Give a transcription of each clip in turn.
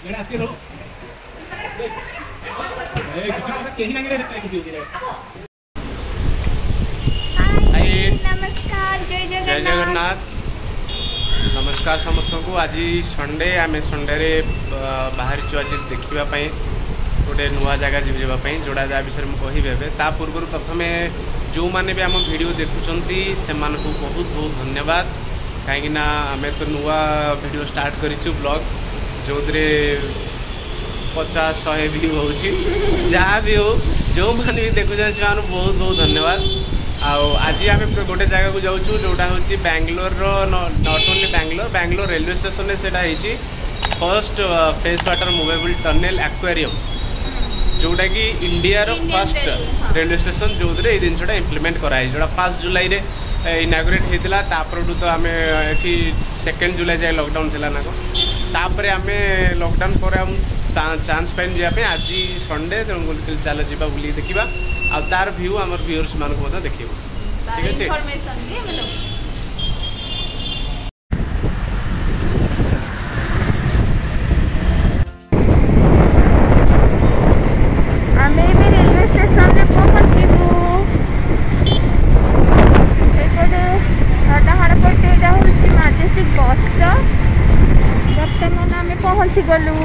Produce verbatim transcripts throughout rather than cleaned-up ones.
एड़ा आस्के रो ए किछि केही ना गेले ट्राई किछि हाय नमस्कार जय जगन्नाथ जय जगन्नाथ नमस्कार समस्त को। आज संडे आम संडे रे बाहरी आज देखा गोटे नुआ जगह जावाई जोड़ा जहाँ विषय मुझे कहबे ता पूर्व प्रथम जो मैंने भी आम वीडियो देखुंट से बहुत बहुत धन्यवाद कहीं आम तो नुआ वीडियो स्टार्ट करूँ ब्लॉग जो पचास शहे भी हो जहाँ भी हो जो मैंने भी देखुं से बहुत बहुत धन्यवाद। आज आम गोटे जगह को जाऊँ जोटा हूँ Bangalore not only Bangalore Bangalore railway station में सेटा होती first fresh water movable tunnel aquarium जोटा कि इंडिया रो फर्स्ट रेलवे स्टेशन जो ये जिनसा इम्प्लीमेंट कराई जोटा पाँच जुलाई रे इनागुरेट होता तापर तो आम ये सेकेंड जुलाई जाए लॉकडाउन थी ना तापर आम लॉकडाउन पर हम चांस पाइन जावाई आज संडे तेणु चल जा बुल देखा आ तार व्यू आम व्यूअर्स मान देखिए ठीक अच्छे। गलु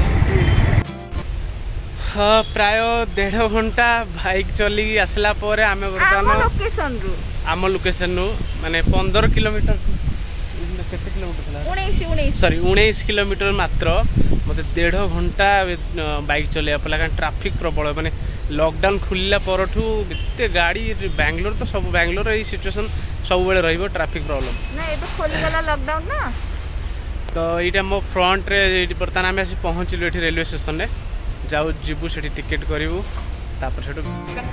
हाँ प्राय डेढ़ घंटा बाइक चली आसला पर आम लोकेशन रु आम लोकेशन रु माने पंद्रह किलोमीटर केते किलोमीटर सॉरी उन्नीस किलोमीटर मात्र मते डेढ़ घंटा बाइक चलिया पड़ा कारण ट्रैफिक प्रबल माने लॉकडाउन खुलला परठू एते गाड़ी बैंगलोर तो सब बैंगलोर ये सिचुएशन सब बेले रहिबो ट्रैफिक प्रॉब्लम ना ए तो खोली गला लॉकडाउन ना तो यहाँ मो फ्रंट रे बर्तमान आम आसी पहुँचलु ये रेलवे स्टेशन में जाऊ जीवु से टिकेट करूँ तापर से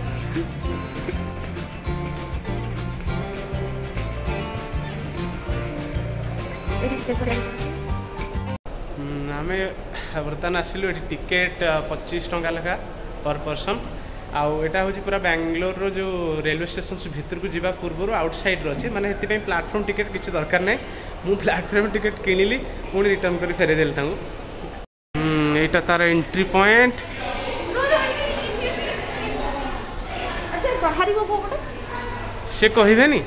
आम बर्तमान आसलु ये टिकेट पच्चीस टंका लेखा पर पर्सन आउ एटा हूँ पूरा बैंगलोर रो जो रेलवे स्टेशन से भितर को जावा पूर्व आउटसाइड अच्छे माने हेतिपई प्लाटफॉर्म टिकेट किसी दरकार नहीं मु प्लाटफॉर्म टिकेट किनिली पुणी रिटर्न कर फेरेदेली तांको एटा तार एंट्री पॉइंट से कहबेनी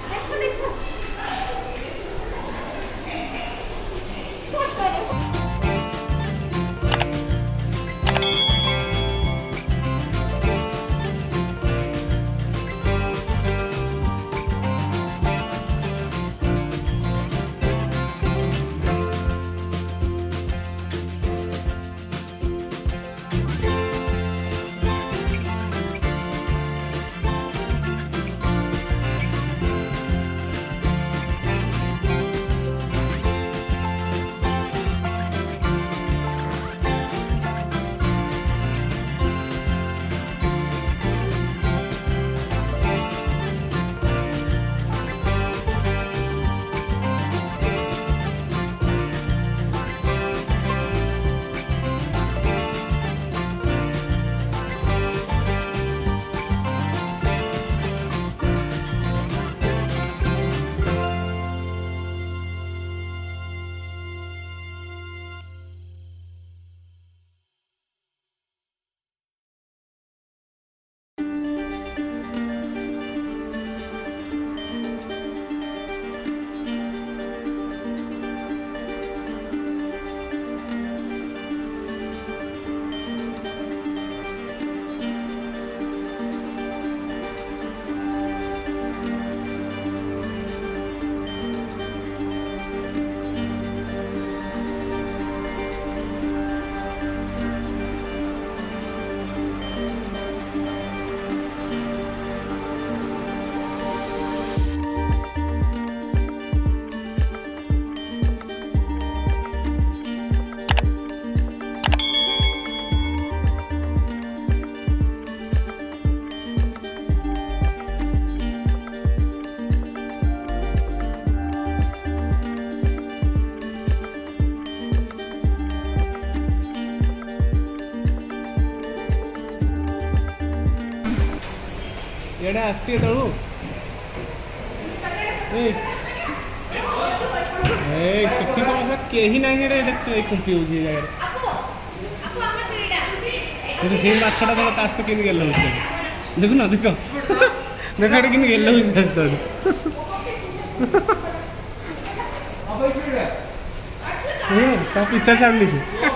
एड़ा आसके तळु ए ए शिक्षित मतलब केही नाही रे एटा कुंपी होजी जगह କିନ୍ତୁ ସେଇ ମାଛଟା ତମ ତା ସହିତ କେମିତି ଗେଲ ହେଉଛି ଦେଖୁ ନା ଦେଖ ଦେଖ ଏଠି କେମିତି ଗେଲ ହେଉଛି ତା ସହିତ ତା ପିଛା ଛାଡ଼ିଲି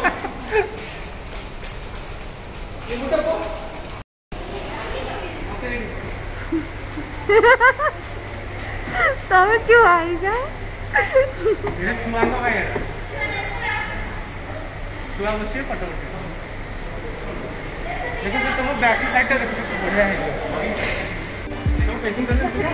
ତମେ ଛୁଆ ହେଇଯାଅ ଛୁଆଙ୍କ ପାଇଁ ଛୁଆ ବସିବେ ଫଟୋ ଉଠେଇବେ देखो तुम बैक साइड टा देखो बढ़िया है तो पैकिंग करके रखो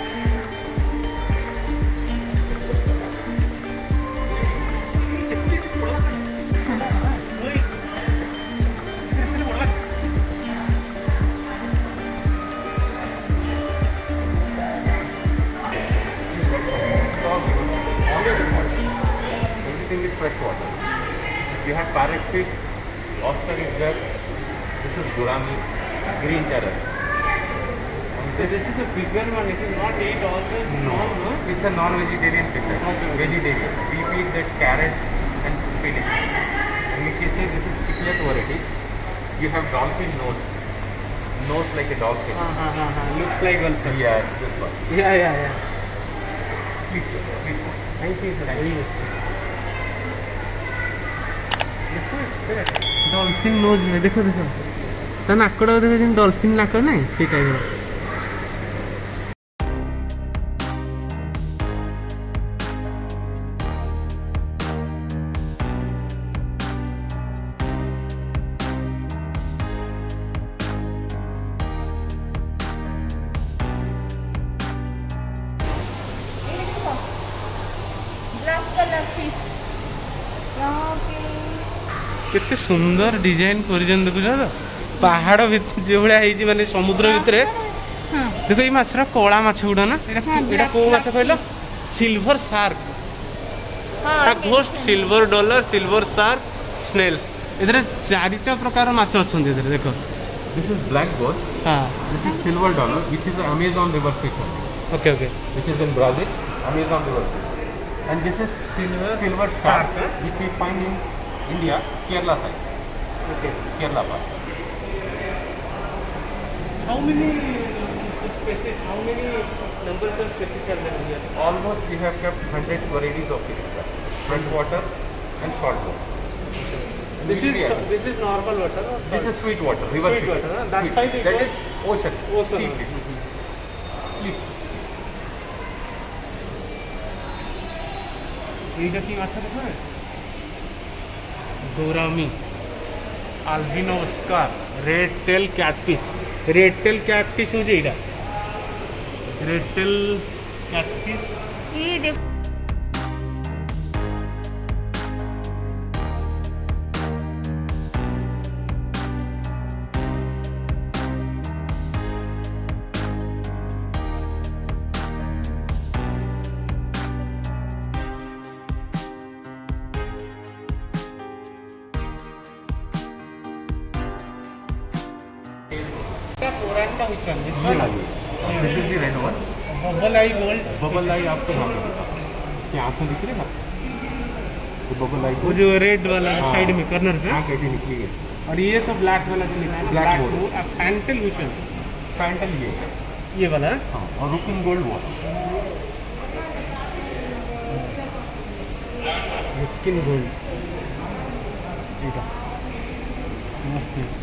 Everything is fresh water. You have parrot fish, lobster is there. This is gurami, green carrot. So this is the bigger one. It is not eat also. No, no. It's a non-vegetarian fish. Okay. Vegetarian. We feed that carrot and spinach. And if you say this is piglet variety, you have dolphin nose. Nose like a dolphin. हाँ हाँ हाँ हाँ looks like also. Yeah, this one. Yeah yeah yeah. Please, sir. Please. Thank you sir. Very much. Dolphin nose में देखो देखो ता नाकड़ देखो जिन dolphin नाक नहीं से टाइप रो ब्लैक कलर फिश यहाँ पे केते सुंदर डिजाइन करिजन देखु जा पहाड़ जो भाया है माने समुद्र भितर देखो ये माछरा कला माछ गुड़ा ना एटा को माछ कहलो silver shark ghost silver dollar silver shark snails इधर चारिटा प्रकार माछ अछन इधर देखो This is black gold. हां This is silver dollar, which is an Amazon river fish only, okay okay which is in Brazil, Amazon river fish. And this is silver silver shark, which we find in India, Kerala side. Okay Kerala part. How many species how many numbers of species are there here Almost we have kept one hundred varieties of fish, freshwater and saltwater. this is this is normal water or This is sweet water, river Sweet fish. water, huh? That Sweet. side it That was is ocean. ocean. Sea fish. Please. এইটা কি মাছ দেখো gourami albino oscar red tail catfish red tail catfish হচ্ছে এইটা red tail catfish ये देखो पुराना which one this Yeah, one yeah. This is the red one. Bubble eye gold bubble लाई आपको यहाँ पे दिखा क्या आंखें दिख रही है ना तो बबल लाई वो जो रेड वाला साइड में कॉर्नर पे आँख ऐसी निकली है और ये तो ब्लैक वाला जो निकला Black ब्लैक gold. वो फैंटल which one पैंटल ये है ये वाला है? हाँ और रुकिन गोल्ड वो स्किन गोल्ड ठीक है मस्त है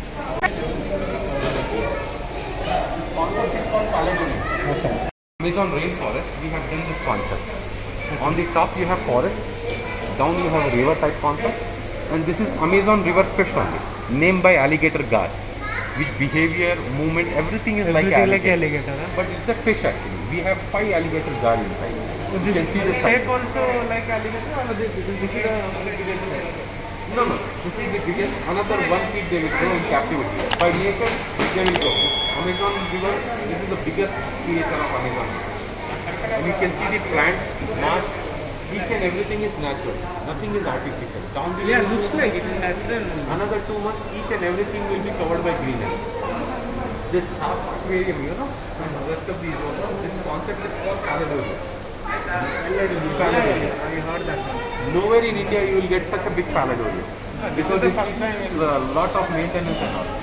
concept is called Caledonia. अच्छा Amazon rainforest, we have done this concept. On the top you have forest, down you have a river type concept, and this is Amazon river fish only, named by alligator gar, which behavior, movement, everything is like Everything like alligator. alligator, huh? But it's a fish actually. We have five alligator gar inside. You can see the shape size. also like alligator or this this is the alligator No, no. This is the biggest. Another one feet they will grow in captivity. By nature, they will grow. Amazon river. This is the biggest creature of Amazon. And you can see the plant, mass, each and everything is natural. Nothing is artificial. Down the yeah looks like it is natural another two months, each and everything will be covered by greenery. This half aquarium, you know, and the rest of these water. This concept is called Caledonia. Caledonia. I heard that one. Nowhere in India you will get such a big Caledonia. This Because is the it first time is a lot of maintenance and all.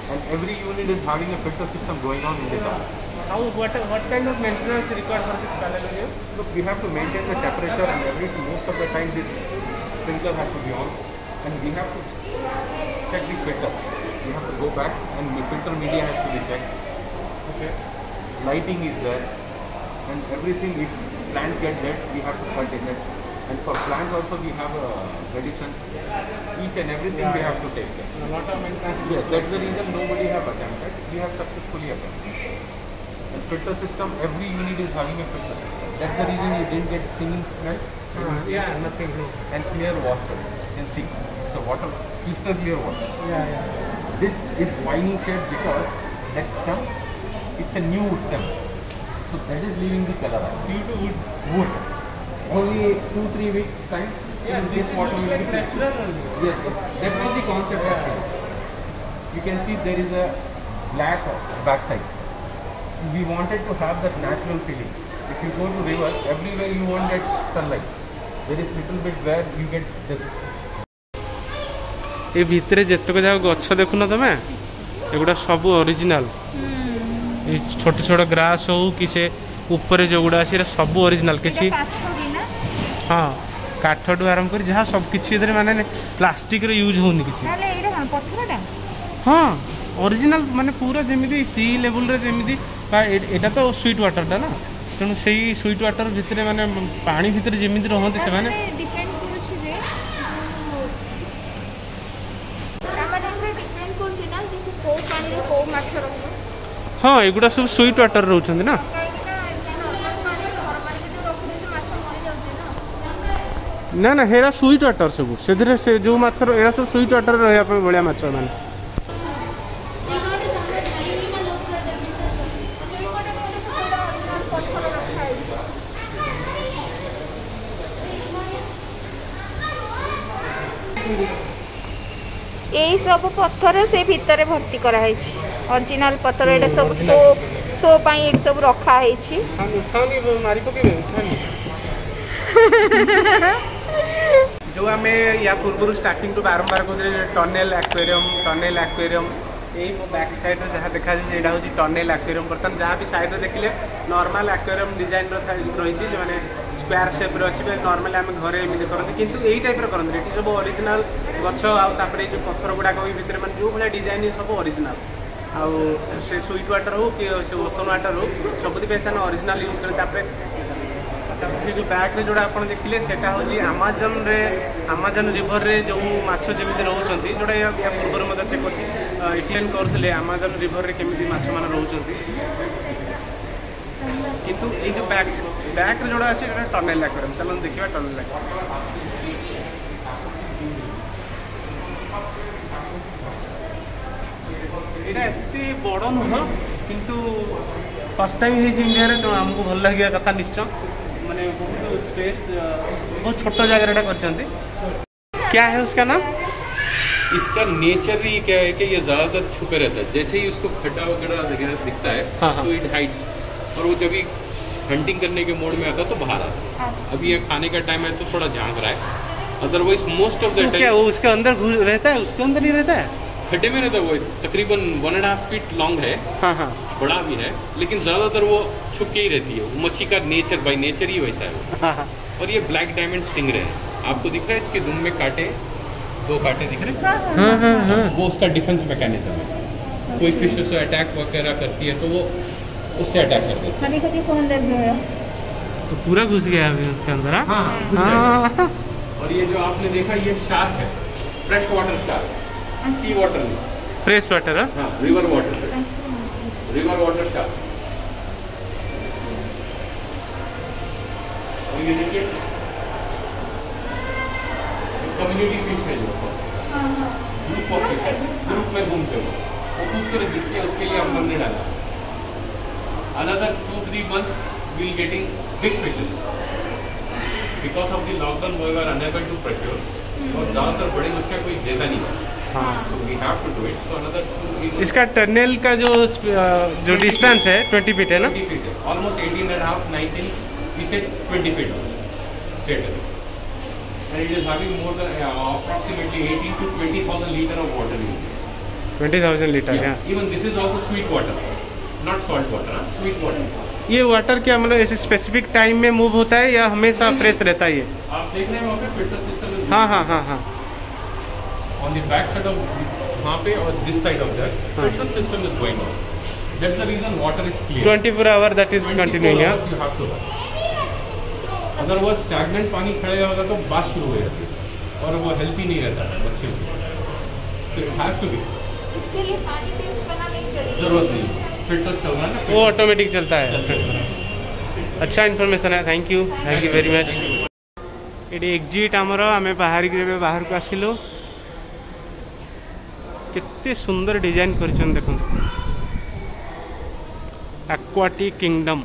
and every unit is having a filter system going on in the top. How what what kind of maintenance required for this panel? Look, we have to maintain the temperature, and every most of the time this sprinkler has to be on, and we have to check the filter. We have to go back and the filter media has to be checked. Okay. Lighting is there, and everything. If plants get dead, we have to cut in it. And for plants also we have a tradition. Each and everything yeah, we have to take care. A lot of maintenance. Yes, that's the reason nobody have attempted. We have successfully attempted. And filter system, every unit is having a filter system. That's the reason you didn't get stinging smell. Uh, yeah, nothing. No. And clear water. You can see. So water, crystal clear water. Yeah, yeah. This is winding shape because that stem, it's a new stem. So that is leaving the color. Due to wood. Wood. Only two, three weeks time. Yeah, this water will be natural. Yes, that was the concept of it. You can see there is a black backside. We wanted to have that natural feeling. If you go to river, everywhere you won't get sunlight. There is little bit where you get this. ये भितर जितक जगह गछ देखुन तुम एगुड़ा सब original छोट छोट grass हो कि से ऊपर जो गुड़ा अच्छे सब ओरिजिनल किसी हाँ काठू आरंभ कर जहाँ सब किसी माने प्लास्टिक रे यूज होनी किसी हाँ ओरिजिनल माने पूरा जमी सी लेवल रे जमी एटा तो स्वीट वाटर टा ना तेणु से स्वीट वाटर भितर माने पानी भितर जमी रहते से माने हाँ एगुड़ा सब स्वीट वाटर रोच ना ना ना हेरा स्वीट वाटर सब से जो मछर एरा सब स्वीट वाटर रहा भाया माछ मान यही सब पत्थर से भितर भर्ती कराई ओरिजिनल पत्थर एटा सब शो शो पाई सब रखा है जो आम या पूर्व स्टार्टिंग टू बारंबार कहते टनेल एक्वेरियम टनेल एक्वेरियम यही मो बैक साइड जहाँ देखा यहाँ हूँ टनेल एक्वेरियम बर्तमान जहाँ भी साइड देखिले नॉर्मल एक्वेरियम डिजाइन रही जो मैंने स्क्वायर शेप अच्छे नॉर्मली आम घर एमती करते किंतु यही टाइप करते ये सब ओरिजिनल गछ आउे जो पत्थर गुड़ाक भितर मैंने जो भाई डिजाइन सब ओरिजिनल आउ से स्वीट वाटर हो कि ओसन वाटर हो सबुपाई से ओरिजिनल यूज करते से जो बैग जोड़ा आप देखिले सेटा हूँ आमाजन रे आमाजन रिवर रे जो माछ जमी रोचे जोड़ा या पूर्व मतलब से एक्सप्लेन करते आमाजन रिवर रे केमी माछ मान रोचे किंतु ये जो बैग बैग रे जोड़ा अच्छे टनेल एक्वेरियम चलो देखिए टनेल एक्वेरियम यहाँ एत बड़ नुह किंतु फर्स्ट टाइम इंडिया रे आमको भल लगे कथा निश्चय माने बहुत स्पेस बहुत छोटा जगह कर क्या है उसका नाम इसका नेचर ही क्या है कि ये ज़्यादातर छुपे रहता है जैसे ही उसको खड्डा वगैरह दिखता है हाँ, हाँ. तो इट हाइड्स और वो जब भी हंटिंग करने के मोड में आता है तो बाहर आता है अभी ये खाने का टाइम है तो थोड़ा झांक रहा है otherwise most of the time वो उसके अंदर रहता है उसके अंदर ही रहता है खड्डे में रहता है वो तकरीबन one and half feet long है हाँ हाँ बड़ा भी है लेकिन ज़्यादातर वो छुप के ही रहती है वो मच्छी का नेचर बाई नेचर ही वैसा है हाँ हाँ और ये ब्लैक डायमंड स्टिंगरे है आपको दिख रहा है इसके दुम में कांटे दो कांटे दिख रहे हैं हाँ हाँ हाँ वो उसका डिफेंस मैकेनिज्म है कोई फिश उसे अटैक वगैरह करती है तो वो उससे अटैक कर देती है तो पूरा घुस गया अभी उसके अंदर हाँ हाँ और ये जो आपने देखा ये शार्क है fresh water shark sea water नहीं फ्रेश वाटर है हाँ river water river water shark और ये देखिए कम्युनिटी फिश है जो ग्रुप ऑफ फिश है ग्रुप में घूमते हो वो खूबसूरत दिखती है उसके लिए हम हमने डाला another two three months we will getting big fishes because of the lockdown we were unable to procure और ज़्यादातर बड़े मछलियाँ कोई देता नहीं हाँ so we have to do it so another two three months इसका टनल का जो जो डिस्टेंस है ट्वेंटी फीट है ना twenty feet है almost eighteen and a half nineteen we said twenty feet straight and it is having more than uh, approximately eighteen to twenty thousand liter of water in it twenty thousand litre Yeah. yeah. Even this is also sweet water, not salt water. Huh? Sweet water. ये water क्या मतलब ऐसे specific time में move होता है या हमेशा fresh रहता है ये? आप देख रहे हैं वहाँ पे फिल्टर सिस्टम हाँ हाँ हाँ हाँ on the back side of वहाँ पे और this side of that filter system is going on. That's the reason water is clear. Twenty four hour that is continuing twenty-four hours you have to run. अगर वो stagnant पानी खड़े होगा तो बात शुरू हो जाती है और वो हेल्थी नहीं रहता है बच्चे को, तो इट हैज टू बी, इसके लिए पानी भी उसका नहीं चाहिए। जरूरत नहीं, फिल्टर चल रहा है ना, वो ऑटोमेटिक चलता है। अच्छा इनफॉरमेशन है, thank you thank you very much. ये एग्जिट आमर आम बाहर बाहर को आसिलु, केते सुंदर डिजाइन कर देखो एक्वाटिक किंगडम।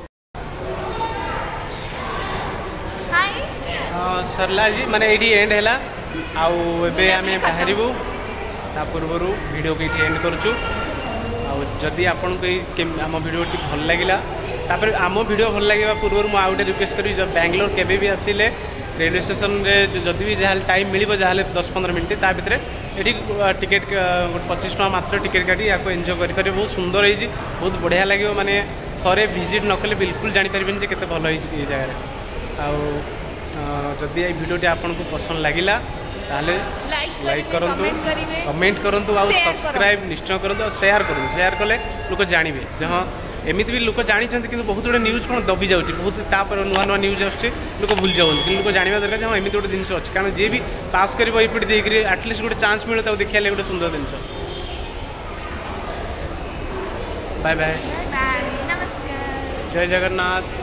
सरला जी माने एडी एंड हैला आउ एबे आमे बाहरिबु ता पूर्वरु वीडियो के एंड करछु। आउ जदी आपन को आम वीडियो टी भल लागिला तापर आम वीडियो भल लागिबा पूर्वरु मु आउटे रिक्वेस्ट करी जब बैंगलोर केबे भी आसिले रेलवे स्टेशन रे जदी भी जहाल टाइम मिलिबो जहाले दस पंद्रह मिनिट ता भितरे एठी टिकेट पच्चीस टका मात्र टिकेट काटी याको एन्जॉय करि पारे। बहुत सुंदर होई बहुत बढ़िया लागियो, माने थरे विजिट न कले बिल्कुल जानि परिबेन जे केते भल होई ए जगह रे। आउ जदि ये भिडियोटी आपको पसंद लगिला ताले लाइक करंतु, कमेंट करंतु और सब्सक्राइब निश्चय करंतु और शेयर करंतु। शेयर कले लोक जानिबे जे हाँ एमिति भी लोक जानी कि बहुत गुड़े न्यूज कौन दबी जाऊँगी, बहुत तापर नुआ नुआ न्यूज आस लोक भूल जाऊँ कि लोक जानवा दरकार हाँ एमती गोटे जिन अच्छे, कारण जी भी पास कर एपटे देकर आटलिस्ट गोटे चांस मिले तो देखा गोटे सुंदर जिन। बाय बाय, नमस्कार, जय जगन्नाथ।